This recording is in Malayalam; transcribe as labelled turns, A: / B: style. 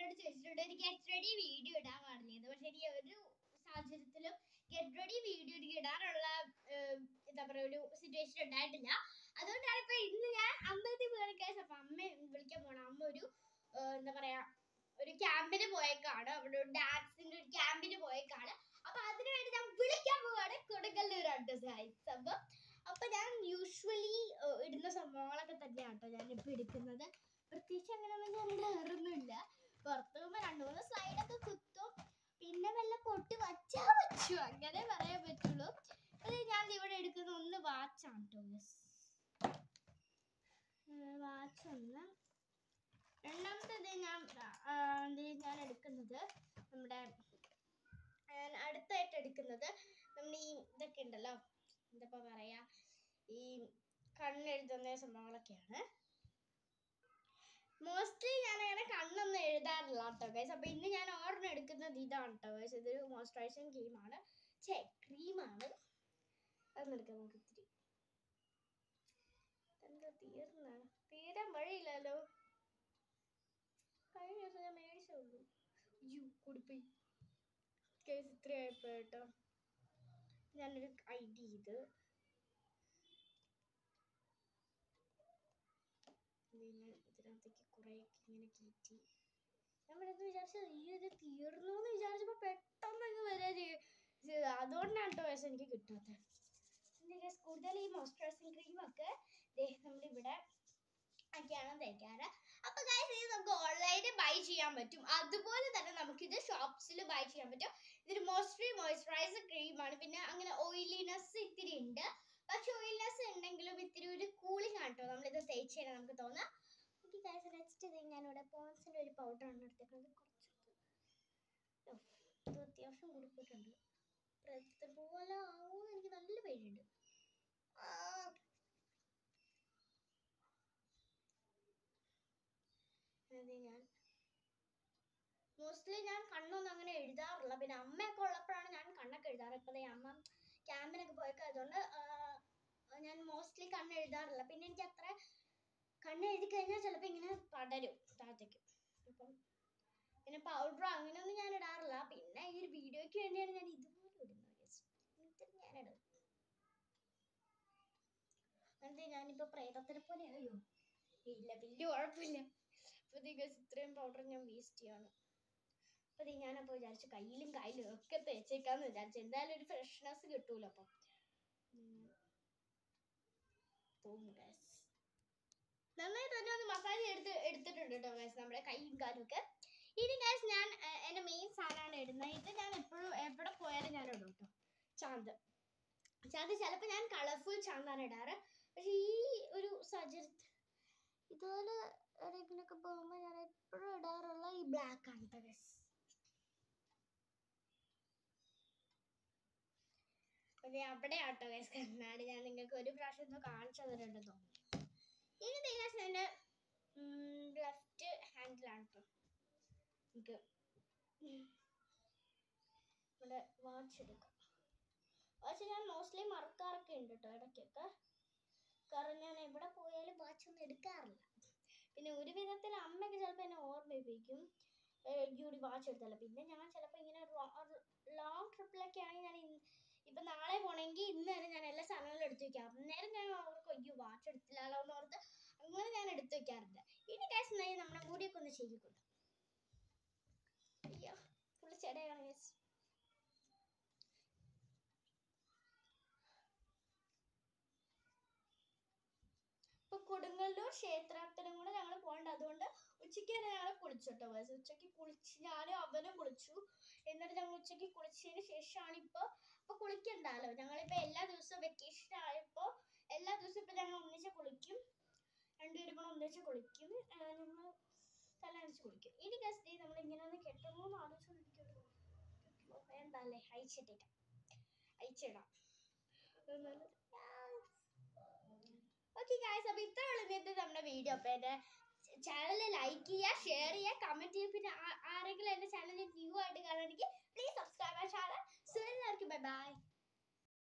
A: എന്നോട് ചോദിച്ചിട്ടുണ്ട് ഒരു ഗെറ്റ് റെഡി വീഡിയോ ഇടാൻ പറഞ്ഞത്. പക്ഷെ ഈ ഒരു സാഹചര്യത്തിലും ഗെറ്റ് റെഡി വീഡിയോ ഇടാനുള്ള എന്താ പറയുക ഒരു സിറ്റുവേഷൻ ഉണ്ടായിട്ടില്ല. അതുകൊണ്ടാണ് ഇപ്പൊ ഇന്ന് ഞാൻ അമ്പലത്തിൽ പോയ കേസ്. അപ്പൊ അമ്മ വിളിക്കാൻ പോണം. അമ്മ ഒരു എന്താ പറയാ ഒരു ക്യാമ്പിന് പോയേക്കാണ്. അവിടെ ഒരു ഡാൻസിന്റെ ഒരു ക്യാമ്പിന് പോയേക്കാണ്. അപ്പൊ അതിനു വേണ്ടി ഞാൻ വിളിക്കാൻ പോവാണ് കൊടുങ്ങല്ലൂരാണ് ഗൈസ്. അപ്പൊ ഞാൻ യൂഷ്വലി ഇടുന്ന സംഭവങ്ങളൊക്കെ തന്നെയാണ് കേട്ടോ ഞാനിപ്പോ എടുക്കുന്നത്. പ്രത്യേകിച്ച് അങ്ങനെയൊന്നും ഞാൻ ഇടാറൊന്നുമില്ല. പുറത്ത് പോകുമ്പോ 2-3 സ്ലൈഡൊക്കെ കുത്തും, പിന്നെ വല്ല പൊട്ടി വച്ചാ വച്ചു, അങ്ങനെ പറയാൻ പറ്റുള്ളൂ. അത് ഞാൻ ഇവിടെ എടുക്കുന്ന ഒന്ന് വാച്ചാണ് കേട്ടോ. വാച്ച് ഒന്ന്. രണ്ടാമത്തേത് ഞാൻ എടുക്കുന്നത് നമ്മുടെ അടുത്തായിട്ട് എടുക്കുന്നത് നമ്മുടെ ഈ ഇതൊക്കെ ഉണ്ടല്ലോ, എന്താ പറയാ, ഈ കണ്ണെഴുതുന്ന സംഭവങ്ങളൊക്കെയാണ്. മോസ്റ്റ്ലി ഞാൻ അങ്ങനെ കണ്ണൊന്നും എഴുതാറില്ല കേട്ടോ ഗൈസ്. അപ്പൊ ഇന്ന് ഞാൻ ഓർഡർ എടുക്കുന്നത് ഇതാണ് കേട്ടോ ഗൈസ്. ഇതൊരു മോയ്സ്ചറൈസിങ് ക്രീമാണ്. അതൊന്നും എടുക്കാം നമുക്ക്. ഇത്തിരി എന്താ തീരാൻ വഴിയില്ലല്ലോ. കഴിഞ്ഞ ദിവസം ഞാൻ മേടിച്ചുള്ളൂ. കൊടുപ്പോയി കേസ് ഇത്രയായപ്പോ കേട്ടോ. ഞാനൊരു ഐഡി ഇത് ഇതിനകത്തേക്ക് കുറെ ഇങ്ങനെ കയറ്റി. ഞാൻ വിചാരിച്ചത് ഈ ഇത് തീർന്നു എന്ന് വിചാരിച്ചപ്പോ പെട്ടെന്ന് വരെ ചെയ്ത. അതുകൊണ്ടാണ് കേട്ടോ ഗൈസ് എനിക്ക് കിട്ടാത്തത്. കൂടുതൽ ഈ മോയ്സ്ചറൈസിങ് ക്രീമൊക്കെ നമ്മളിവിടെ ഒക്കെയാണ് തേക്കാറ്. അപ്പൊ ഗൈസ് ഇത് നമുക്ക് ഓൺലൈനിൽ ബൈ ചെയ്യാൻ പറ്റും. അതുപോലെ തന്നെ നമുക്ക് ഇത് ഷോപ്സിൽ ബൈ ചെയ്യാൻ പറ്റും. ഇതൊരു മോയ്സ്ചറൈസർ ക്രീമാണ്. പിന്നെ അങ്ങനെ ഓയിലിനെസ് ഇത്തിരി ഉണ്ട്. പക്ഷെ ഓയിൽനെസ് ഉണ്ടെങ്കിലും ഇത്തിരി ഒരു കൂളിംഗ് ആണ് കേട്ടോ നമ്മളിത് തേച്ച് കഴിഞ്ഞാൽ നമുക്ക് തോന്നാം. ഓക്കെ ഗൈസ്, നെക്സ്റ്റ് ഇത് ഞാനിവിടെ പോൺസിൻ്റെ ഒരു പൗഡറാണ് എടുത്തേക്കുന്നത്. ഇത് അത്യാവശ്യം കൊടുത്തിട്ടുണ്ട്. പോലെ ആവുമെന്ന് എനിക്ക് നല്ല പേടിയുണ്ട്. ഞാൻ മോസ്റ്റ്ലി ഞാൻ കണ്ണൊന്നും അങ്ങനെ എഴുതാറില്ല. പിന്നെ അമ്മയൊക്കെ ഉള്ളപ്പോഴാണ് ഞാൻ കണ്ണൊക്കെ എഴുതാറ്. ഇപ്പൊ അമ്മ ക്യാമ്പിനൊക്കെ പോയേക്കായതുകൊണ്ട് ഞാൻ മോസ്റ്റ്ലി കണ്ണ് എഴുതാറില്ല. പിന്നെ എനിക്ക് അത്ര കണ്ണ് എഴുതി കഴിഞ്ഞാൽ ചിലപ്പോൾ ഇങ്ങനെ പടരും താഴത്തേക്ക്. അപ്പം പിന്നെ പൗഡർ അങ്ങനെയൊന്നും ഞാൻ ഇടാറില്ല. പിന്നെ ഈ ഒരു വീഡിയോയ്ക്ക് വേണ്ടിയാണ് ഞാൻ ഇതുപോലെ ഇടുന്നത്. ഞാനിടും. എന്നിട്ട് ഞാനിപ്പോ പ്രേതത്തിനെ പോലെയായോ? ഇല്ല, വലിയ കുഴപ്പമില്ല. അപ്പൊ ഇത്രയും പൗഡർ ഞാൻ വേസ്റ്റ് ചെയ്യാണ്. അപ്പൊ ഞാനപ്പോ വിചാരിച്ചു കയ്യിലും കായലും ഒക്കെ തേച്ചേക്കാന്ന് വിചാരിച്ചു. എന്തായാലും ഒരു ഫ്രഷ്നെസ് കിട്ടൂല. അപ്പൊ നന്നായി തന്നെ ഒന്ന് മസാജ് എടുത്തിട്ടുണ്ട് കേട്ടോ ഗൈസ് നമ്മുടെ കൈയും കാലും ഒക്കെ. ഇനി ഗൈസ് ഞാൻ എന്റെ മെയിൻ സാധനമാണ് ഇടുന്നത്. ഇത് ഞാൻ എപ്പോഴും എവിടെ പോയാലും ഞാൻ ഇടും കേട്ടോ. ചാന്ത് ചിലപ്പോൾ ഞാൻ കളർഫുൾ ചാന്താണ് ഇടാറ്. പക്ഷെ ഈ ഒരു സാഹചര്യത്തിൽ ഇതുപോലെ എവിടെയെങ്കിലൊക്കെ പോകുമ്പോൾ ഞാൻ എപ്പോഴും ഇടാറുള്ള ഈ ബ്ലാക്ക് ആണ് കേട്ടോ ഗൈസ്. അവിടെ ആട്ടോ ഗൈസ് കണ്ണാടി. ഞാൻ നിങ്ങൾക്ക് ഒരു പ്രാവശ്യം കാണിച്ചു തന്നിട്ടുണ്ട് തോന്നുന്നു. ഇനി ഗൈസ് എൻ്റെ ലെഫ്റ്റ് ഹാൻഡിലാണ് കേട്ടോ നമുക്ക് ഇവിടെ വാച്ച് എടുക്കാം. വാച്ച് ഞാൻ മോസ്റ്റ്ലി മറക്കാറൊക്കെ ഉണ്ട് കേട്ടോ ഇടയ്ക്കൊക്കെ. കാരണം ഞാൻ എവിടെ പോയാലും വാച്ച് ഒന്നും എടുക്കാറില്ല. പിന്നെ ഒരു വിധത്തിൽ അമ്മയൊക്കെ ചിലപ്പോൾ എന്നെ ഓർമ്മിപ്പിക്കും ഈ വാച്ച് എടുത്തല്ല. പിന്നെ ഞാൻ ചിലപ്പോൾ ഇങ്ങനെ ലോങ് ട്രിപ്പിലൊക്കെ ആണെങ്കിൽ ഞാൻ ഇപ്പൊ നാളെ പോണെങ്കിൽ ഇന്ന് തന്നെ ഞാൻ എല്ലാ സാധനങ്ങളും എടുത്തു വെക്കാം. അന്നേരം ഞാൻ അവർക്ക് വാച്ച് എടുത്തില്ലല്ലോ എന്ന് ഓർത്ത് അങ്ങനെ ഞാൻ എടുത്തു വെക്കാറുണ്ട്. ഇനി ഗൈസ് നമ്മുടെ മുടിയൊക്കെ ഒന്ന് ചെയ്യിക്കൊണ്ട്. അയ്യോ ഫുള്ള് ചെടയാണ് ഗൈസ്. ഇപ്പൊ കൊടുങ്ങല്ലൂർ ക്ഷേത്രത്തിനും കൂടെ ഞങ്ങൾ പോകണ്ട. അതുകൊണ്ട് ഉച്ചയ്ക്ക് തന്നെ ഞങ്ങൾ കുളിച്ചു കേട്ടോ ഗൈസ്. ഉച്ചയ്ക്ക് കുളിച്ച് ഞാനും അവനും കുളിച്ചു. എന്നിട്ട് ഞങ്ങൾ ഉച്ചയ്ക്ക് കുളിച്ചതിന് ശേഷമാണ് ഇപ്പൊ കുളിക്കണ്ടല്ലോ. ഞങ്ങളിപ്പോ എല്ലാ ദിവസവും വെക്കേഷൻ ആയപ്പോ എല്ലാ ദിവസവും ഇപ്പൊ ഞങ്ങൾ ഒന്നിച്ച് കുളിക്കും. രണ്ടുപേരും കൂടെ ഒന്നിച്ച് കുളിക്കും. ഞങ്ങൾ തലനടിച്ച് കുളിക്കും. ഇനി ഗൈസ് നമ്മൾ ഇങ്ങനെ ഒന്ന് കെട്ടുമോന്ന് ആലോചിച്ചോണ്ടിരിക്കുന്നു. വേണ്ടല്ലേ, അയച്ചിടാം. ഓക്കെ ഗൈസ്, അപ്പൊ ഇത്രയുള്ള ഇന്നത്തെ നമ്മുടെ വീഡിയോ. അപ്പൊ എന്റെ ചാനൽ ലൈക്ക് ചെയ്യുക, ഷെയർ ചെയ്യുക, കമന്റ് ചെയ്യുക. പിന്നെ ആരെങ്കിലും എന്റെ ചാനൽ ന്യൂ ആയിട്ട് കാണുകയാണെങ്കിൽ please subscribe my channel. So എല്ലാവർക്കും ബൈ ബൈ.